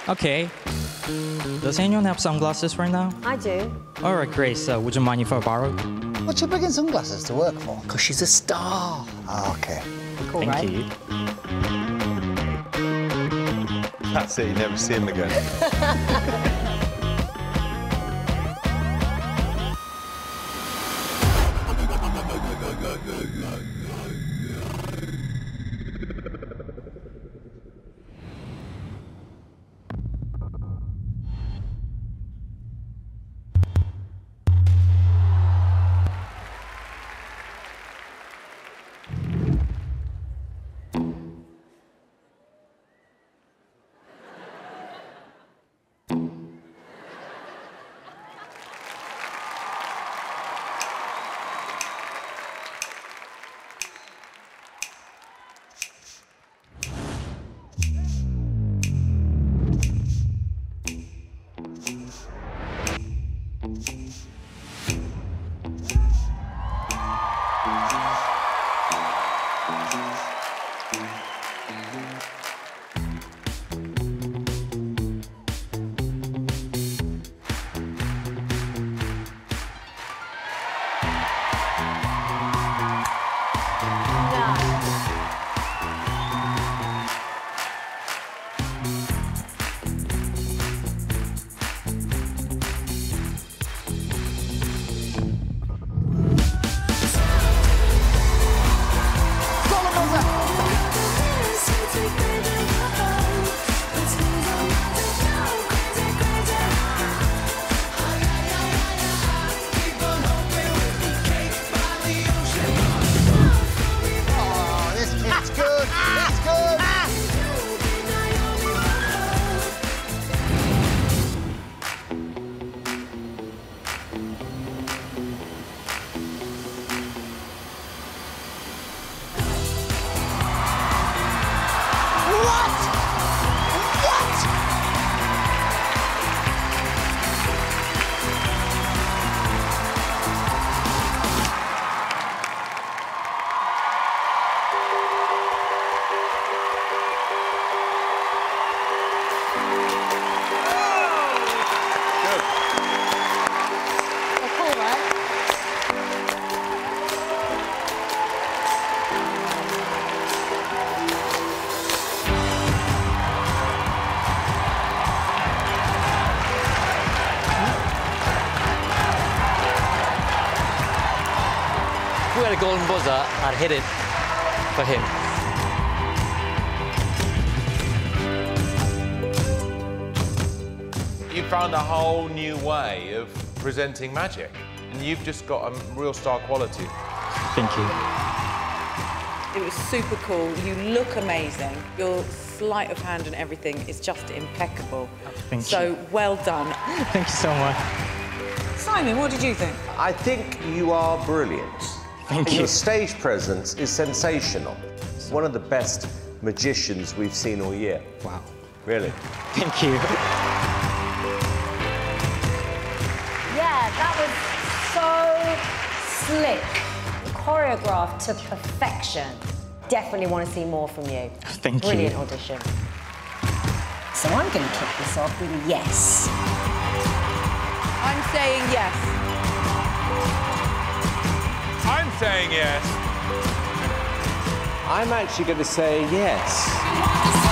Okay. Does anyone have sunglasses right now? I do. All right, Grace, would you mind if I borrow? What's she bringing sunglasses to work for? Because she's a star. Oh, OK. Cool, Thank right? you. That's it, you never see him again. If we had a golden buzzer, I'd hit it for him. You found a whole new way of presenting magic, and you've just got a real star quality. Thank you. It was super cool. You look amazing. Your sleight of hand and everything is just impeccable. Thank you. So well done. Thank you so much. Simon, what did you think? I think you are brilliant. Thank And you. your stage presence is sensational. One of the best magicians we've seen all year. Wow. Really. Thank you. Yeah, that was so slick. Choreographed to perfection. Definitely want to see more from you. Thank you. Brilliant audition. So I'm going to kick this off with a yes. I'm saying yes. I'm saying yes. I'm actually going to say yes.